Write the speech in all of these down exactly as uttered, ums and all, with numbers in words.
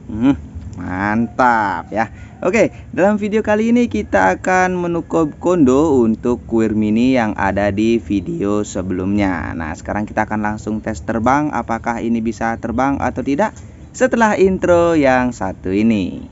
Hmm, mantap ya. Oke, dalam video kali ini kita akan menukar kondo untuk kuir mini yang ada di video sebelumnya. Nah, sekarang kita akan langsung tes terbang. Apakah ini bisa terbang atau tidak setelah intro yang satu ini.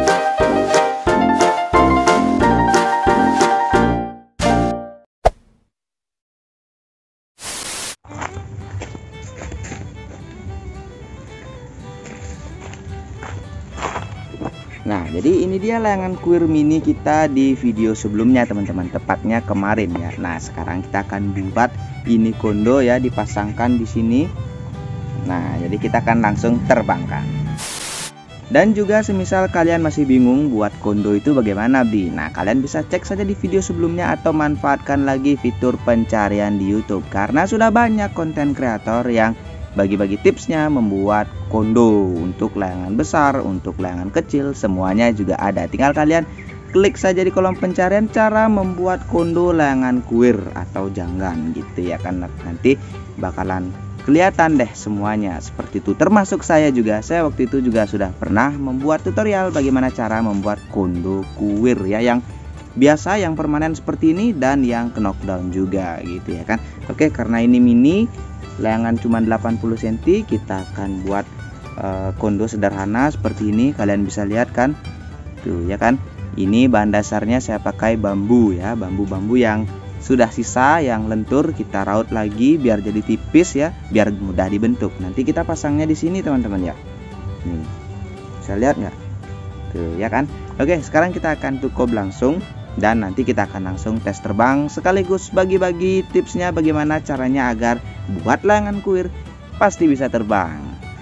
Nah, jadi ini dia layangan kuir mini kita di video sebelumnya teman-teman, tepatnya kemarin ya. Nah, sekarang kita akan buat ini kondo ya, dipasangkan di sini. Nah, jadi kita akan langsung terbangkan. Dan juga semisal kalian masih bingung buat kondo itu bagaimana Bi, nah kalian bisa cek saja di video sebelumnya atau manfaatkan lagi fitur pencarian di YouTube, karena sudah banyak konten kreator yang bagi-bagi tipsnya membuat kondo untuk layangan besar, untuk layangan kecil, semuanya juga ada. Tinggal kalian klik saja di kolom pencarian cara membuat kondo layangan kuir atau janggan gitu ya kan. Nanti bakalan kelihatan deh semuanya seperti itu. Termasuk saya juga, saya waktu itu juga sudah pernah membuat tutorial bagaimana cara membuat kondo kuir ya, yang biasa, yang permanen seperti ini, dan yang knockdown juga gitu ya kan. Oke, karena ini mini, layangan cuma delapan puluh sentimeter, kita akan buat uh, kondo sederhana seperti ini. Kalian bisa lihat kan tuh ya kan, ini bahan dasarnya saya pakai bambu ya, bambu-bambu yang sudah sisa, yang lentur kita raut lagi biar jadi tipis ya, biar mudah dibentuk. Nanti kita pasangnya di sini teman-teman ya. Nih, bisa lihat nggak tuh ya kan. Oke, sekarang kita akan tukob langsung, dan nanti kita akan langsung tes terbang sekaligus bagi-bagi tipsnya bagaimana caranya agar buat layangan kuir pasti bisa terbang.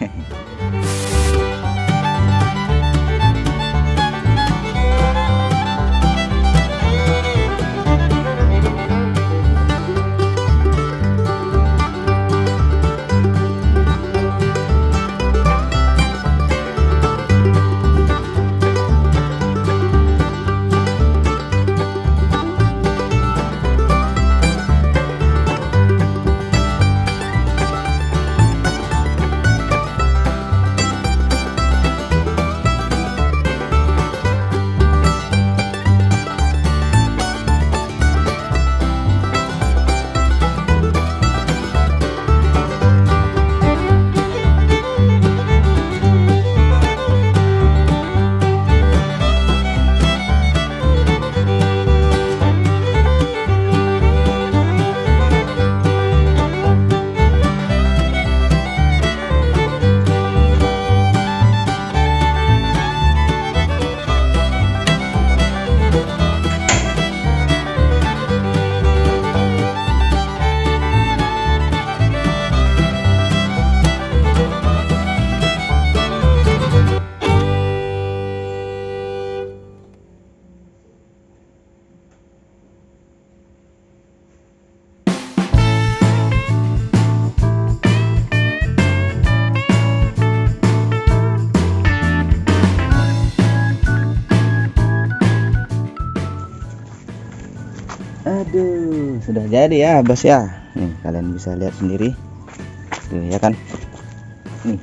Aduh, sudah jadi ya bos ya. Nih, kalian bisa lihat sendiri tuh ya kan. Nih,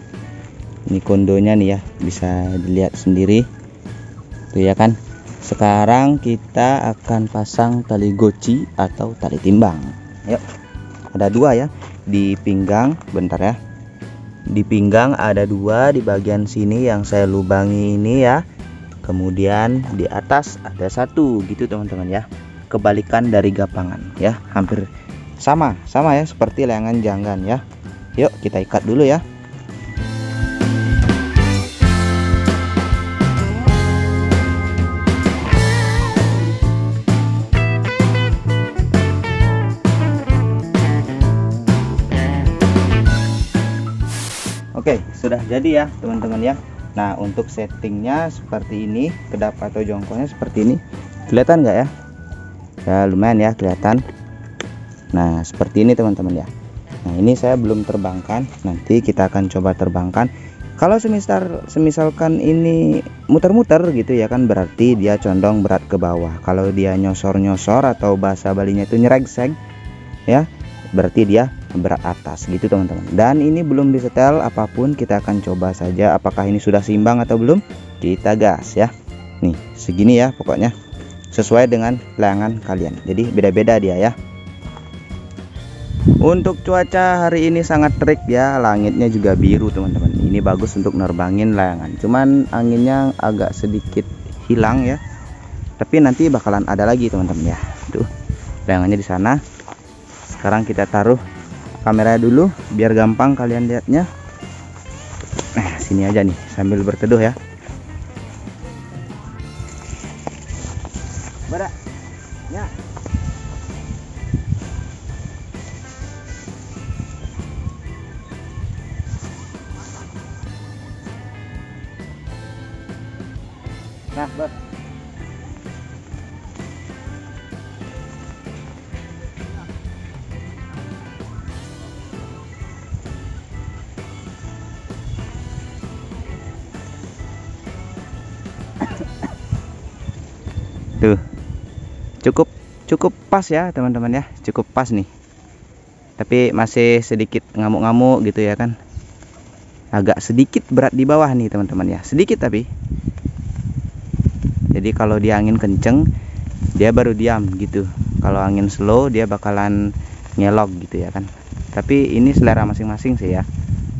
ini kondonya nih ya, bisa dilihat sendiri tuh ya kan. Sekarang kita akan pasang tali goci atau tali timbang. Yuk, ada dua ya di pinggang. Bentar ya, di pinggang ada dua, di bagian sini yang saya lubangi ini ya, kemudian di atas ada satu gitu teman-teman ya. Kebalikan dari gapangan ya, hampir sama sama ya seperti layangan janggan ya. Yuk kita ikat dulu ya. Oke, sudah jadi ya teman-teman ya. Nah, untuk settingnya seperti ini, kedap atau jongkoknya seperti ini, kelihatan nggak ya? Ya lumayan ya kelihatan. Nah seperti ini teman-teman ya. Nah ini saya belum terbangkan, nanti kita akan coba terbangkan. Kalau semisal semisalkan ini muter-muter gitu ya kan, berarti dia condong berat ke bawah. Kalau dia nyosor-nyosor atau bahasa Balinya itu nyerengseng ya, berarti dia berat atas gitu teman-teman. Dan ini belum disetel apapun, kita akan coba saja apakah ini sudah seimbang atau belum. Kita gas ya. Nih segini ya pokoknya, sesuai dengan layangan kalian, jadi beda-beda dia ya. Untuk cuaca hari ini sangat terik ya, langitnya juga biru teman-teman. Ini bagus untuk nerbangin layangan, cuman anginnya agak sedikit hilang ya, tapi nanti bakalan ada lagi teman-teman ya. Tuh layangannya di sana. Sekarang kita taruh kamera dulu biar gampang kalian lihatnya. Nah sini aja nih sambil berteduh ya. Bada ya. Nah, ber. Tuh. Cukup cukup pas ya, teman-teman ya. Cukup pas nih. Tapi masih sedikit ngamuk-ngamuk gitu ya kan. Agak sedikit berat di bawah nih, teman-teman ya. Sedikit tapi. Jadi kalau dia angin kenceng dia baru diam gitu, kalau angin slow dia bakalan ngelok gitu ya kan. Tapi ini selera masing-masing sih ya.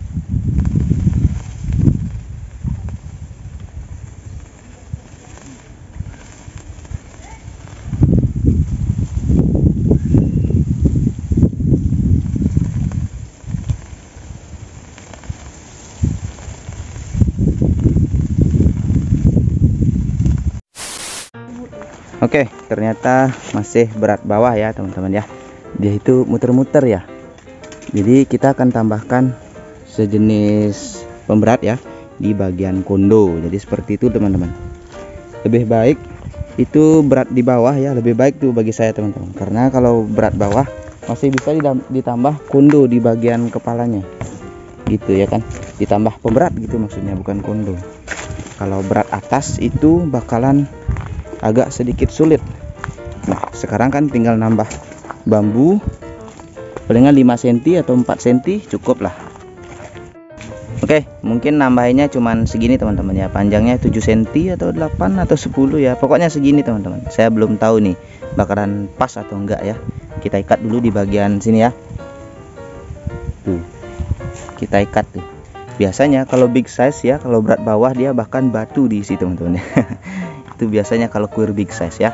Oke, ternyata masih berat bawah ya teman-teman ya. Dia itu muter-muter ya. Jadi kita akan tambahkan sejenis pemberat ya di bagian kondo. Jadi seperti itu teman-teman. Lebih baik itu berat di bawah ya, lebih baik tuh bagi saya teman-teman. Karena kalau berat bawah masih bisa ditambah kondo di bagian kepalanya. Gitu ya kan. Ditambah pemberat gitu maksudnya, bukan kondo. Kalau berat atas itu bakalan agak sedikit sulit. Nah sekarang kan tinggal nambah bambu palingan lima sentimeter atau empat sentimeter cukup lah. Oke, mungkin nambahinnya cuman segini teman-teman ya. Panjangnya tujuh sentimeter atau delapan atau sepuluh ya, pokoknya segini teman-teman. Saya belum tahu nih bakalan pas atau enggak ya. Kita ikat dulu di bagian sini ya. Tuh kita ikat tuh. Biasanya kalau big size ya, kalau berat bawah dia bahkan batu diisi teman-teman ya. Itu biasanya kalau kuir big size ya.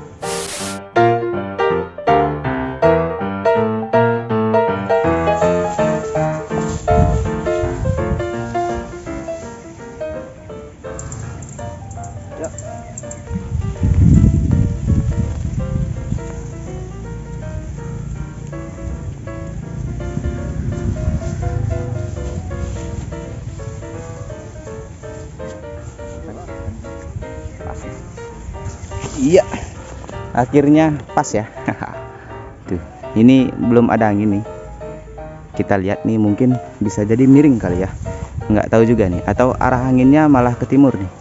Ya. Iya, akhirnya pas ya. Tuh, ini belum ada angin nih. Kita lihat nih, mungkin bisa jadi miring kali ya. Nggak tahu juga nih, atau arah anginnya malah ke timur nih.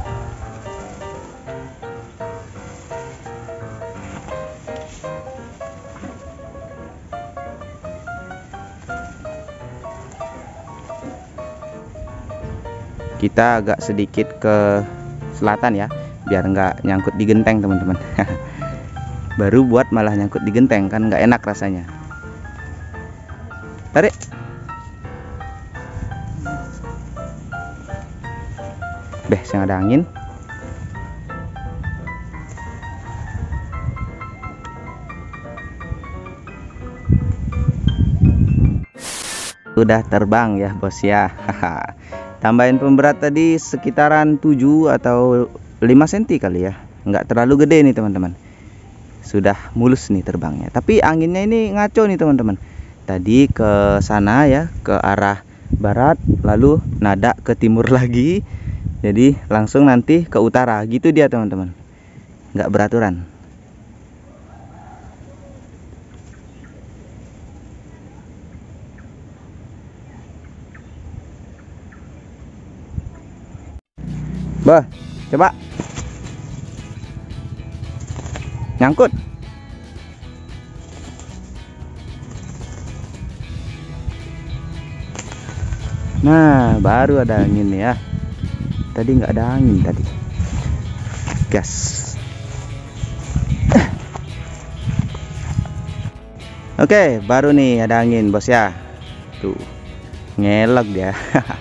Kita agak sedikit ke selatan ya, biar nggak nyangkut di genteng teman-teman. Baru buat malah nyangkut di genteng kan nggak enak rasanya. Tarik. Beh, yang ada angin. Udah terbang ya bos ya. Tambahin pemberat tadi sekitaran tujuh atau lima sentimeter kali ya, nggak terlalu gede nih teman-teman. Sudah mulus nih terbangnya, tapi anginnya ini ngaco nih teman-teman. Tadi ke sana ya, ke arah barat, lalu nada ke timur lagi, jadi langsung nanti ke utara gitu dia teman-teman, nggak beraturan. Bah, coba nyangkut. Nah, baru ada angin ya. Tadi nggak ada angin tadi. Gas. Oke, baru nih ada angin, bos ya. Tuh, ngelok dia.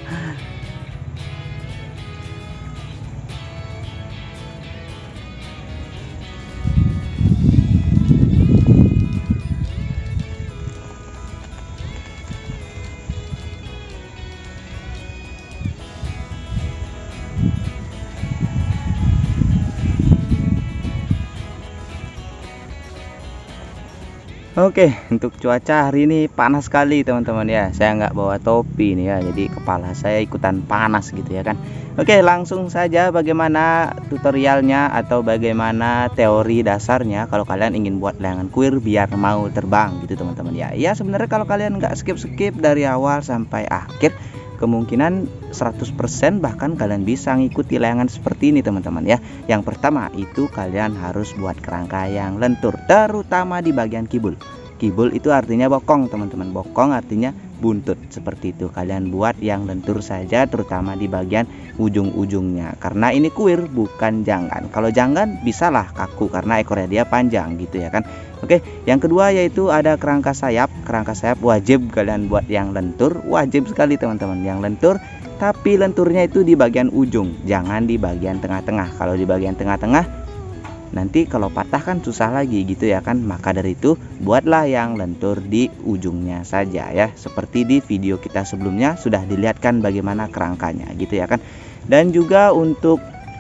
Oke, untuk cuaca hari ini panas sekali teman-teman ya. Saya nggak bawa topi nih ya, jadi kepala saya ikutan panas gitu ya kan. Oke, langsung saja bagaimana tutorialnya atau bagaimana teori dasarnya kalau kalian ingin buat layangan kuir biar mau terbang gitu teman-teman ya. Ya sebenarnya kalau kalian nggak skip-skip dari awal sampai akhir, kemungkinan seratus persen bahkan kalian bisa ngikuti layangan seperti ini teman-teman ya. Yang pertama itu kalian harus buat kerangka yang lentur, terutama di bagian kibul. Kibul itu artinya bokong teman-teman, bokong artinya buntut. Seperti itu kalian buat yang lentur saja, terutama di bagian ujung-ujungnya, karena ini kuir bukan janggan. Kalau janggan bisalah kaku karena ekornya dia panjang gitu ya kan. Oke, yang kedua yaitu ada kerangka sayap. Kerangka sayap wajib kalian buat yang lentur, wajib sekali teman-teman, yang lentur. Tapi lenturnya itu di bagian ujung, jangan di bagian tengah-tengah. Kalau di bagian tengah-tengah nanti kalau patah kan susah lagi gitu ya kan. Maka dari itu buatlah yang lentur di ujungnya saja ya. Seperti di video kita sebelumnya sudah dilihatkan bagaimana kerangkanya gitu ya kan. Dan juga untuk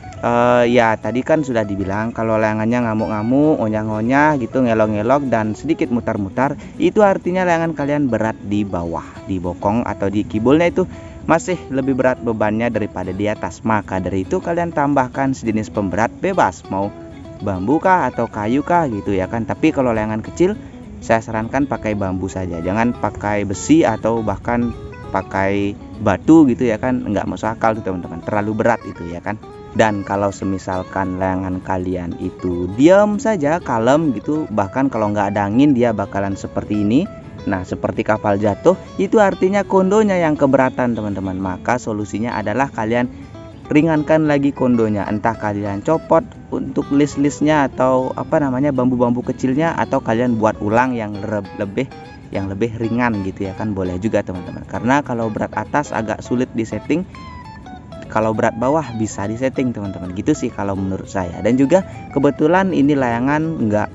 Uh, ya tadi kan sudah dibilang kalau layangannya ngamuk-ngamuk, onyah-onyah gitu, ngelok-ngelok dan sedikit mutar-mutar, itu artinya layangan kalian berat di bawah, di bokong atau di kibulnya itu masih lebih berat bebannya daripada di atas. Maka dari itu kalian tambahkan sejenis pemberat bebas, mau bambu kah atau kayu kah gitu ya kan. Tapi kalau layangan kecil saya sarankan pakai bambu saja, jangan pakai besi atau bahkan pakai batu gitu ya kan, nggak masuk akal tuh teman-teman, terlalu berat itu ya kan. Dan kalau semisalkan layangan kalian itu diam saja, kalem gitu, bahkan kalau nggak ada angin dia bakalan seperti ini. Nah seperti kapal jatuh, itu artinya kondonya yang keberatan teman-teman. Maka solusinya adalah kalian ringankan lagi kondonya, entah kalian copot untuk list-listnya atau apa namanya bambu-bambu kecilnya, atau kalian buat ulang yang lebih yang lebih ringan gitu ya kan, boleh juga teman-teman. Karena kalau berat atas agak sulit disetting, kalau berat bawah bisa disetting teman-teman, gitu sih kalau menurut saya. Dan juga kebetulan ini layangan nggak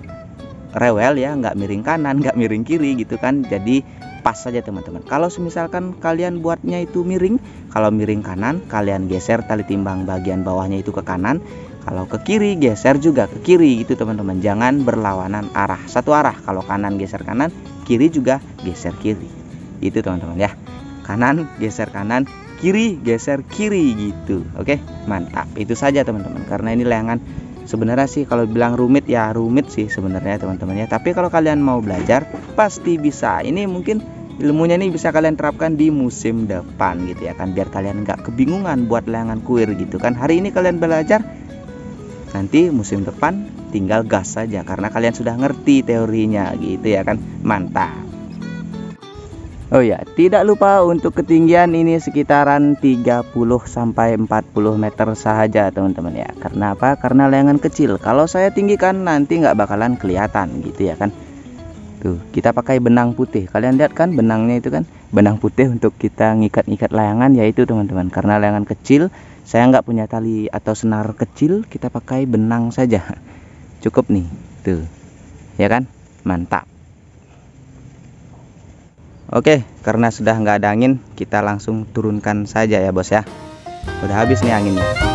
rewel ya, nggak miring kanan, nggak miring kiri gitu kan, jadi pas saja teman-teman. Kalau misalkan kalian buatnya itu miring, kalau miring kanan kalian geser tali timbang bagian bawahnya itu ke kanan, kalau ke kiri geser juga ke kiri gitu teman-teman. Jangan berlawanan arah, satu arah. Kalau kanan geser kanan, kiri juga geser kiri gitu teman-teman ya. Kanan geser kanan, kiri geser kiri gitu. Oke, mantap. Itu saja teman-teman, karena ini layangan sebenarnya sih kalau bilang rumit ya rumit sih sebenarnya teman-teman ya. Tapi kalau kalian mau belajar pasti bisa. Ini mungkin ilmunya ini bisa kalian terapkan di musim depan gitu ya kan, biar kalian nggak kebingungan buat layangan kuir gitu kan. Hari ini kalian belajar, nanti musim depan tinggal gas saja karena kalian sudah ngerti teorinya gitu ya kan. Mantap. Oh ya, tidak lupa untuk ketinggian ini sekitaran tiga puluh sampai empat puluh meter saja teman-teman ya. Karena apa? Karena layangan kecil. Kalau saya tinggikan nanti nggak bakalan kelihatan gitu ya kan. Tuh, kita pakai benang putih. Kalian lihat kan benangnya itu kan, benang putih untuk kita ngikat-ngikat layangan, yaitu teman-teman. Karena layangan kecil, saya nggak punya tali atau senar kecil, kita pakai benang saja. Cukup nih, tuh, ya kan? Mantap. Oke, karena sudah nggak ada angin, kita langsung turunkan saja ya bos ya. Udah habis nih anginnya.